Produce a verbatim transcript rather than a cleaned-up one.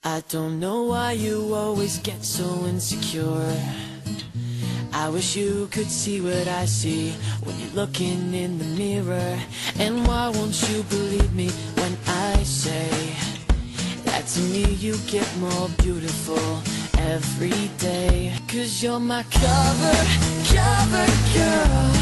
I don't know why you always get so insecure. I wish you could see what I see when you're looking in the mirror. And why won't you believe me when I say that to me you get more beautiful every day? 'Cause you're my cover, cover girl.